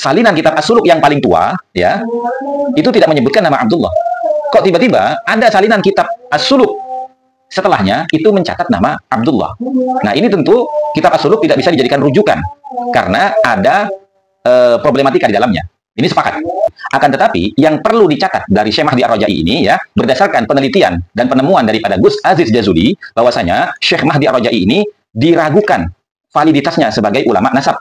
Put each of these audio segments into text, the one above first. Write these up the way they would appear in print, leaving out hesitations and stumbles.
salinan kitab As-Suluk yang paling tua, ya, itu tidak menyebutkan nama Abdullah. Kok tiba-tiba ada salinan kitab As-Suluk setelahnya itu mencatat nama Abdullah. Nah, ini tentu kitab As-Suluk tidak bisa dijadikan rujukan karena ada problematika di dalamnya. Ini sepakat. Akan tetapi yang perlu dicatat dari Syekh Mahdi Ar-Raja'i ini, ya, berdasarkan penelitian dan penemuan daripada Gus Aziz Jazuli, bahwasanya Syekh Mahdi Ar-Raja'i ini diragukan validitasnya sebagai ulama nasab.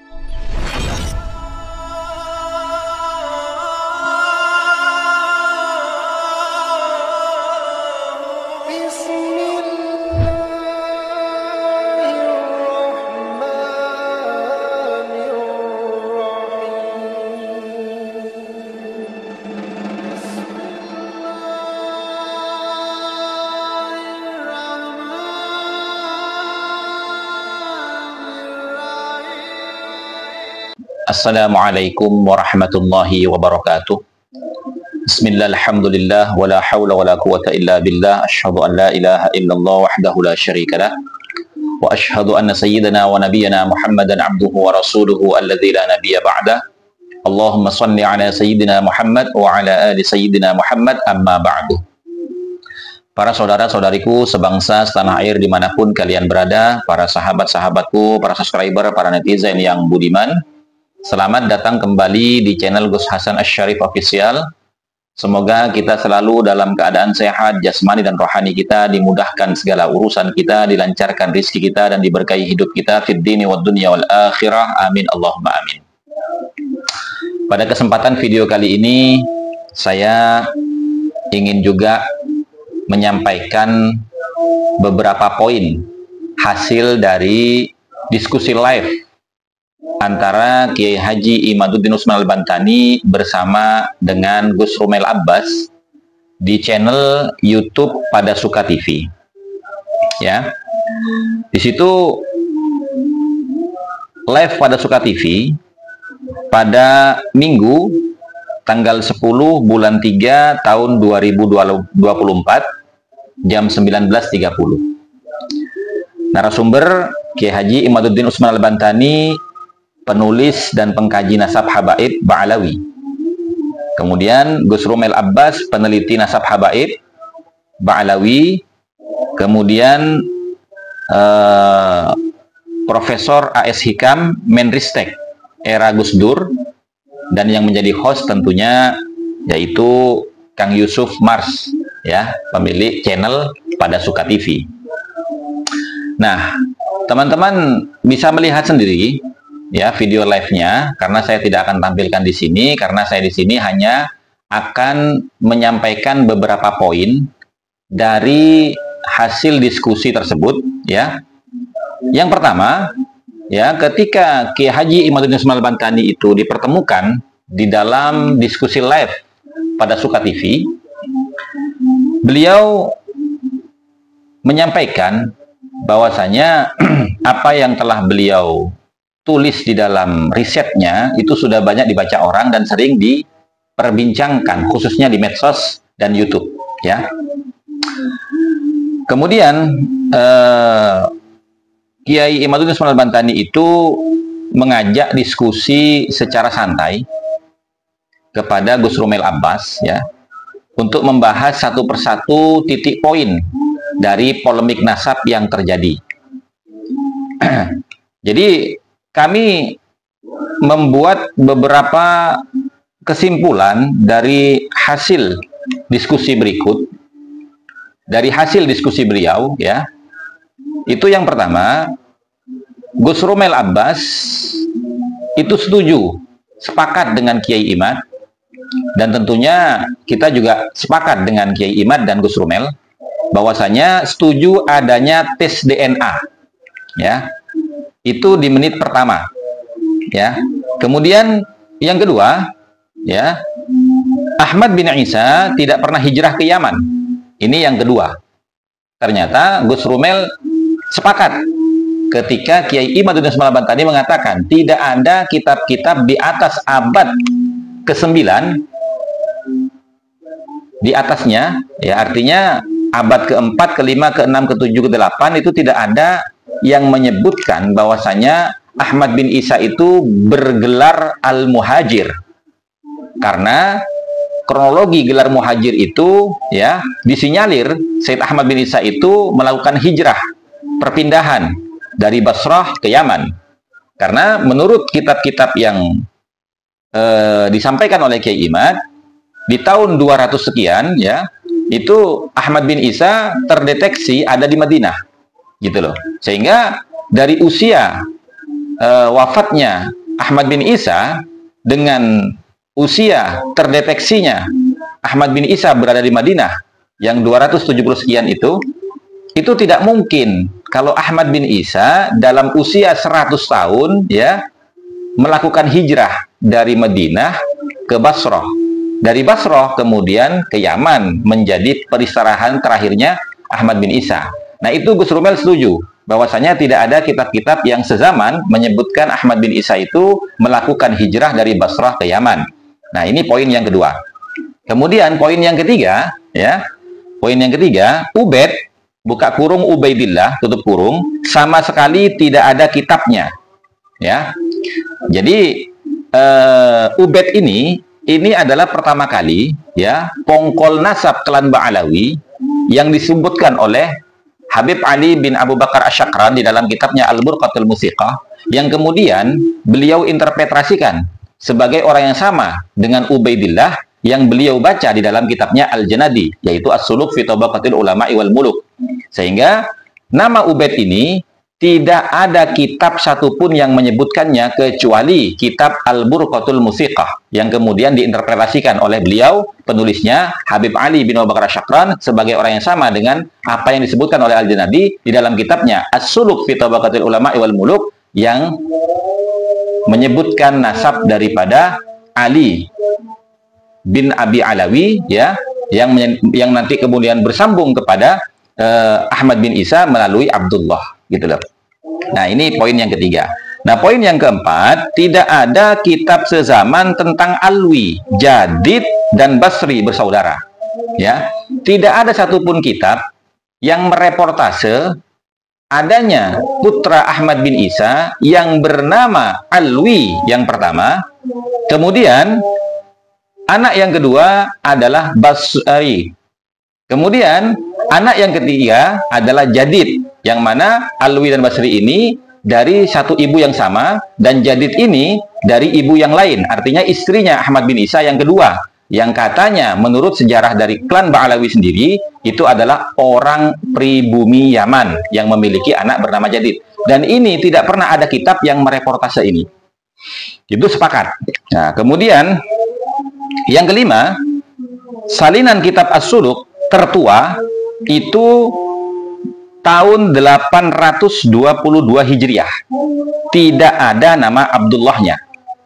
Assalamualaikum warahmatullahi wabarakatuh. Bismillah, alhamdulillah, wala hawla wala quwata illa billah. Asyhadu an la ilaha illallah wahdahu la syarika lah. Wa asyhadu anna sayyidana wa nabiyyana Muhammadan abduhu wa rasuluhu alladzi la nabiyya ba'dah. Allahumma shalli ala sayyidina Muhammad wa ala ali sayyidina Muhammad, amma ba'du. Para saudara-saudariku sebangsa setanah air dimanapun kalian berada, para sahabat-sahabatku, para subscriber, para netizen yang budiman, selamat datang kembali di channel Gus Hasan Asy-Syarif Official. Semoga kita selalu dalam keadaan sehat, jasmani dan rohani kita, dimudahkan segala urusan kita, dilancarkan rizki kita, dan diberkahi hidup kita fid dini wad dunya wal akhirah. Amin Allahumma amin. Pada kesempatan video kali ini, saya ingin juga menyampaikan beberapa poin hasil dari diskusi live antara Kiai Haji Imaduddin Usman Al-Bantani bersama dengan Gus Rumail Abbas di channel YouTube Pada Suka TV. Ya, di situ live Pada Suka TV pada Minggu tanggal 10 bulan 3 tahun 2024 jam 19.30. Narasumber Kiai Haji Imaduddin Usman Al-Bantani, penulis dan pengkaji nasab habaib Ba'alawi. Kemudian Gus Rumail Abbas, peneliti nasab habaib Ba'alawi. Kemudian Profesor A.S. Hikam, Menristek era Gus Dur, dan yang menjadi host tentunya yaitu Kang Yusuf Mars, ya, pemilik channel Pada Suka TV. Nah, teman-teman bisa melihat sendiri ya video live-nya, karena saya tidak akan tampilkan di sini, karena saya di sini hanya akan menyampaikan beberapa poin dari hasil diskusi tersebut, ya. Yang pertama, ya, ketika Kiai Haji Imaduddin Usman Al-Bantani itu dipertemukan di dalam diskusi live Pada Suka TV, beliau menyampaikan bahwasanya apa yang telah beliau tulis di dalam risetnya itu sudah banyak dibaca orang dan sering diperbincangkan, khususnya di medsos dan YouTube, ya. Kemudian Kiai Imaduddin Usman Al-Bantani itu mengajak diskusi secara santai kepada Gus Rumail Abbas, ya, untuk membahas satu persatu titik poin dari polemik nasab yang terjadi. Jadi kami membuat beberapa kesimpulan dari hasil diskusi berikut. Dari hasil diskusi beliau, ya, itu yang pertama, Gus Rumail Abbas itu setuju, sepakat dengan Kiai Imad, dan tentunya kita juga sepakat dengan Kiai Imad dan Gus Rumail bahwasanya setuju adanya tes DNA, ya. Itu di menit pertama, ya. Kemudian yang kedua, ya, Ahmad bin Isa tidak pernah hijrah ke Yaman. Ini yang kedua. Ternyata Gus Rumail sepakat ketika Kiai Imaduddin Usman Al-Bantani mengatakan tidak ada kitab-kitab di atas abad ke-9 di atasnya, ya, artinya abad ke-4, ke-5, ke-6, ke-7, ke-8 itu tidak ada yang menyebutkan bahwasanya Ahmad bin Isa itu bergelar Al-Muhajir. Karena kronologi gelar Muhajir itu ya disinyalir Sayyid Ahmad bin Isa itu melakukan hijrah, perpindahan dari Basrah ke Yaman. Karena menurut kitab-kitab yang disampaikan oleh Kiai Imad di tahun 200 sekian ya, itu Ahmad bin Isa terdeteksi ada di Madinah. Gitu loh. Sehingga dari usia wafatnya Ahmad bin Isa dengan usia terdeteksinya Ahmad bin Isa berada di Madinah yang 270 sekian itu tidak mungkin kalau Ahmad bin Isa dalam usia 100 tahun ya melakukan hijrah dari Madinah ke Basrah. Dari Basrah kemudian ke Yaman menjadi peristirahan terakhirnya Ahmad bin Isa. Nah, itu Gus Rumel setuju bahwasanya tidak ada kitab-kitab yang sezaman menyebutkan Ahmad bin Isa itu melakukan hijrah dari Basrah ke Yaman. Nah, ini poin yang kedua. Kemudian poin yang ketiga, ya. Poin yang ketiga, Ubaid, buka kurung Ubaidillah, tutup kurung, sama sekali tidak ada kitabnya. Ya. Jadi Ubaid ini adalah pertama kali ya pongkol nasab klan Ba'alawi yang disebutkan oleh Habib Ali bin Abu Bakar Asyakran di dalam kitabnya Al-Burqatul Musiqah, yang kemudian beliau interpretasikan sebagai orang yang sama dengan Ubaidillah yang beliau baca di dalam kitabnya Al-Janadi, yaitu As-Suluk fi Tabaqatil Ulama'i wal Muluk. Sehingga nama Ubaid ini tidak ada kitab satupun yang menyebutkannya kecuali kitab Al-Burqatul Musiqah yang kemudian diinterpretasikan oleh beliau, penulisnya Habib Ali bin Abu Bakar Asyakran, sebagai orang yang sama dengan apa yang disebutkan oleh Al-Janadi di dalam kitabnya As-Suluk fi Tabaqatil Ulama'i wal Muluk yang menyebutkan nasab daripada Ali bin Abi Alawi ya, yang nanti kemudian bersambung kepada Ahmad bin Isa melalui Abdullah, gitu loh. Nah, ini poin yang ketiga. Nah, poin yang keempat, tidak ada kitab sezaman tentang Alwi, Jadid, dan Basri bersaudara. Ya, tidak ada satupun kitab yang mereportase adanya putra Ahmad bin Isa yang bernama Alwi yang pertama, kemudian anak yang kedua adalah Basri, kemudian anak yang ketiga adalah Jadid, yang mana Alwi dan Basri ini dari satu ibu yang sama, dan Jadid ini dari ibu yang lain, artinya istrinya Ahmad bin Isa yang kedua, yang katanya menurut sejarah dari klan Ba'alawi sendiri itu adalah orang pribumi Yaman yang memiliki anak bernama Jadid. Dan ini tidak pernah ada kitab yang mereportase ini. Itu sepakat. Nah, kemudian yang kelima, salinan kitab As-Suluk tertua itu tahun 822 Hijriah. Tidak ada nama Abdullahnya.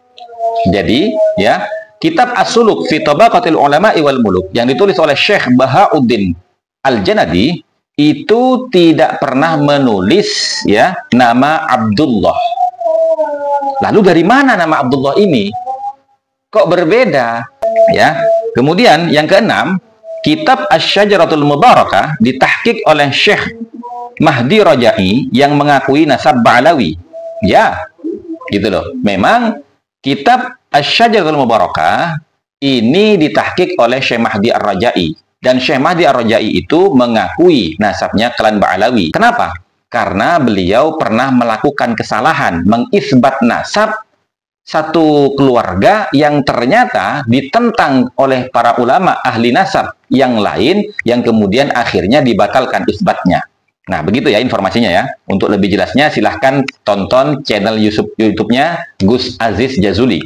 Jadi, ya, kitab As-Suluk fi Tabaqatil Ulama'i wal Muluk yang ditulis oleh Syekh Bahauddin Al-Janadi itu tidak pernah menulis ya nama Abdullah. Lalu dari mana nama Abdullah ini? Kok berbeda? Ya. Kemudian yang keenam, kitab Asy-Syajaratul Mubarakah ditahqiq oleh Syekh Mahdi Rajai yang mengakui nasab Ba'alawi. Ya, gitu loh. Memang kitab Asy-Syajaratul Mubarakah ini ditahqiq oleh Syekh Mahdi Ar-Rajai, dan Syekh Mahdi Ar-Rajai itu mengakui nasabnya klan Ba'alawi. Kenapa? Karena beliau pernah melakukan kesalahan mengisbat nasab satu keluarga yang ternyata ditentang oleh para ulama ahli nasab yang lain, yang kemudian akhirnya dibatalkan isbatnya. Nah, begitu ya informasinya ya. Untuk lebih jelasnya silahkan tonton channel YouTube-nya Gus Aziz Jazuli.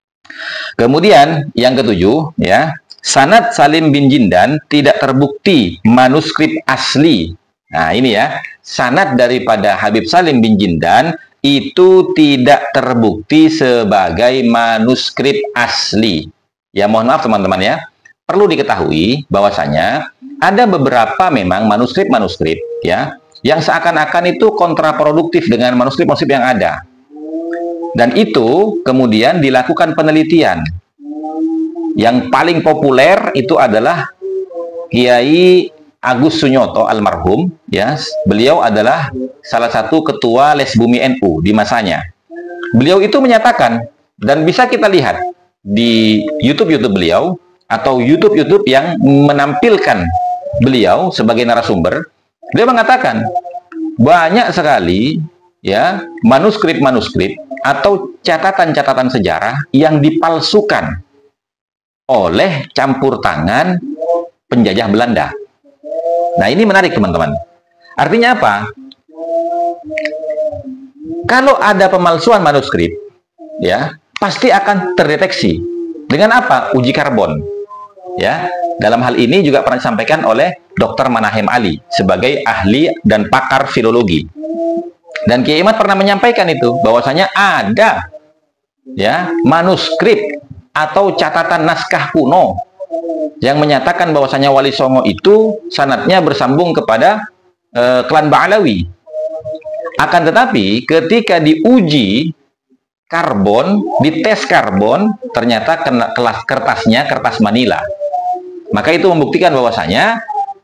Kemudian yang ketujuh ya, sanad Salim bin Jindan tidak terbukti manuskrip asli. Nah, ini ya, sanad daripada Habib Salim bin Jindan itu tidak terbukti sebagai manuskrip asli. Ya, mohon maaf teman-teman ya. Perlu diketahui bahwasanya ada beberapa memang manuskrip-manuskrip ya yang seakan-akan itu kontraproduktif dengan manuskrip-manuskrip yang ada. Dan itu kemudian dilakukan penelitian. Yang paling populer itu adalah Kiai Agus Sunyoto almarhum ya. Beliau adalah salah satu ketua Les Bumi NU di masanya. beliau itu menyatakan, dan bisa kita lihat di YouTube beliau atau YouTube yang menampilkan beliau sebagai narasumber, beliau mengatakan banyak sekali ya manuskrip atau catatan-catatan sejarah yang dipalsukan oleh campur tangan penjajah Belanda. Nah, ini menarik teman-teman. Artinya apa? Kalau ada pemalsuan manuskrip, ya, pasti akan terdeteksi. Dengan apa? Uji karbon. Ya, dalam hal ini juga pernah disampaikan oleh Dr. Manahem Ali sebagai ahli dan pakar filologi. Dan Kiai Imad pernah menyampaikan itu, bahwasanya ada ya manuskrip atau catatan naskah kuno yang menyatakan bahwasanya Wali Songo itu sanadnya bersambung kepada klan Ba'alawi. Akan tetapi ketika diuji karbon, dites karbon, ternyata kertasnya kertas Manila. Maka itu membuktikan bahwasanya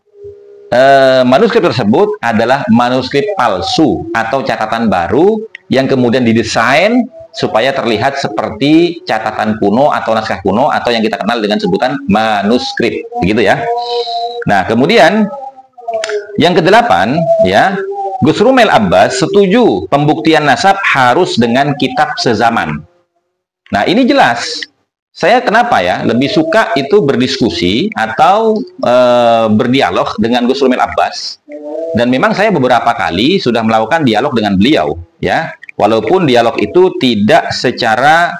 manuskrip tersebut adalah manuskrip palsu atau catatan baru yang kemudian didesain supaya terlihat seperti catatan kuno atau naskah kuno atau yang kita kenal dengan sebutan manuskrip, begitu ya. Nah, kemudian yang kedelapan, ya, Gus Rumel Abbas setuju pembuktian nasab harus dengan kitab sezaman. Nah, ini jelas. Saya kenapa ya lebih suka itu berdiskusi atau berdialog dengan Gus Rumel Abbas. Dan memang saya beberapa kali sudah melakukan dialog dengan beliau, ya. Walaupun dialog itu tidak secara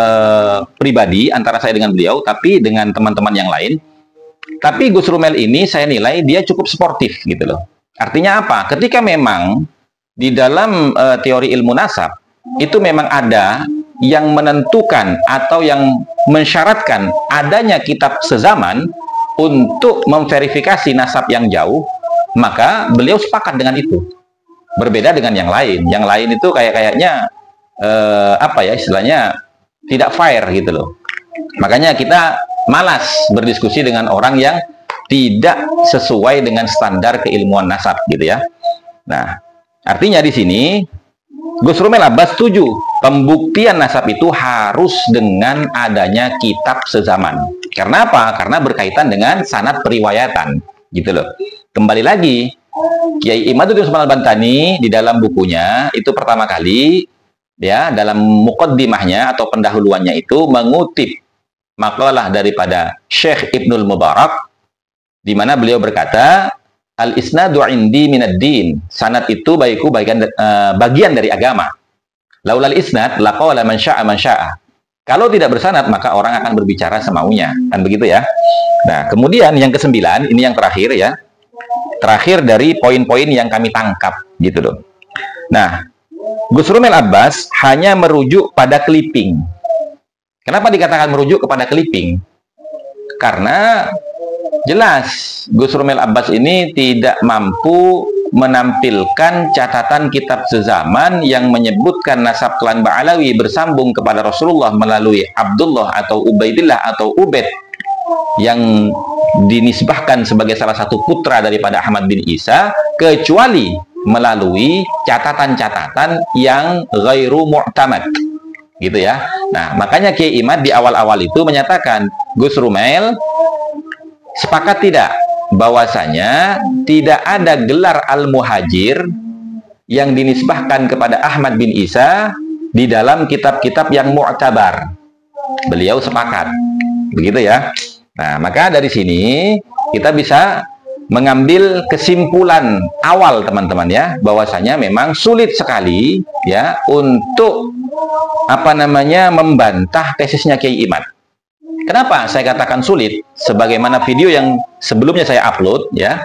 pribadi antara saya dengan beliau, tapi dengan teman-teman yang lain. Tapi Gus Rumel ini saya nilai dia cukup sportif gitu loh. Artinya apa? Ketika memang di dalam teori ilmu nasab itu memang ada yang menentukan atau yang mensyaratkan adanya kitab sezaman untuk memverifikasi nasab yang jauh, maka beliau sepakat dengan itu. Berbeda dengan yang lain. Yang lain itu kayaknya apa ya istilahnya tidak fair gitu loh. Makanya kita malas berdiskusi dengan orang yang tidak sesuai dengan standar keilmuan nasab gitu ya. Nah, artinya di sini Gus Rumel Abbas setuju pembuktian nasab itu harus dengan adanya kitab sezaman. Karena apa? Karena berkaitan dengan sanad periwayatan gitu loh. Kembali lagi, Kiai Imaduddin Usman Al-Bantani di dalam bukunya itu pertama kali ya dalam muqaddimahnya atau pendahuluannya itu mengutip makalah daripada Syekh Ibnul Mubarak di mana beliau berkata, al-isnadu indi minad din. Sanad itu bagiku bagian dari agama. Laulal isnad laqala man syaa man syaa. Kalau tidak bersanad maka orang akan berbicara semaunya, kan begitu ya. Nah, kemudian yang kesembilan, ini yang terakhir ya. Terakhir dari poin-poin yang kami tangkap gitu loh. Nah, Gus Rumel Abbas hanya merujuk pada clipping. Kenapa dikatakan merujuk kepada clipping? Karena jelas Gus Rumel Abbas ini tidak mampu menampilkan catatan kitab sezaman yang menyebutkan nasab klan Ba'alawi bersambung kepada Rasulullah melalui Abdullah atau Ubaidillah atau Ubaid yang dinisbahkan sebagai salah satu putra daripada Ahmad bin Isa, kecuali melalui catatan-catatan yang ghairu mu'tamad gitu ya. Nah, makanya Kiai Imad di awal-awal itu menyatakan, Gus Rumel sepakat tidak bahwasanya tidak ada gelar Al-Muhajir yang dinisbahkan kepada Ahmad bin Isa di dalam kitab-kitab yang mu'tabar. Beliau sepakat. Begitu ya. Nah, maka dari sini kita bisa mengambil kesimpulan awal teman-teman ya, bahwasanya memang sulit sekali ya untuk membantah tesisnya Kiai Imad. Kenapa saya katakan sulit? Sebagaimana video yang sebelumnya saya upload ya,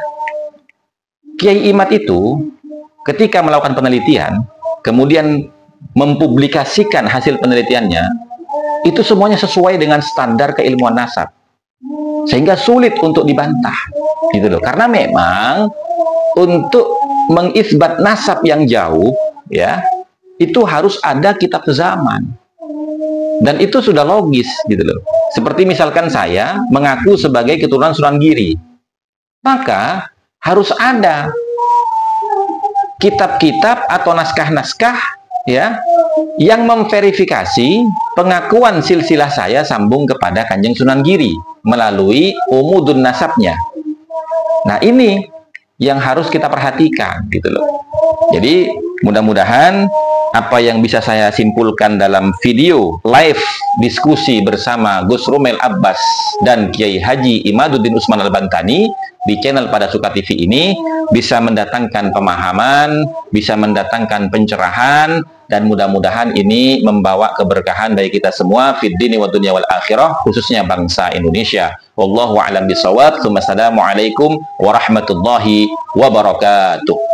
Kiai Imad itu ketika melakukan penelitian, kemudian mempublikasikan hasil penelitiannya, itu semuanya sesuai dengan standar keilmuan nasab. Sehingga sulit untuk dibantah gitu loh. Karena memang untuk mengisbat nasab yang jauh ya, itu harus ada kitab sezaman. Dan itu sudah logis gitu loh. Seperti misalkan saya mengaku sebagai keturunan Sunan Giri, maka harus ada kitab-kitab atau naskah-naskah ya, yang memverifikasi pengakuan silsilah saya sambung kepada Kanjeng Sunan Giri melalui umudun nasabnya. Nah, ini yang harus kita perhatikan gitu loh. Jadi mudah-mudahan apa yang bisa saya simpulkan dalam video live diskusi bersama Gus Rumel Abbas dan Kiai Haji Imaduddin Usman Al-Bantani di channel Pada Suka TV ini bisa mendatangkan pemahaman, bisa mendatangkan pencerahan, dan mudah-mudahan ini membawa keberkahan bagi kita semua fid dini wa dunya wal akhirah, khususnya bangsa Indonesia. Wallahu a'lam bishawab. Assalamualaikum warahmatullahi wabarakatuh.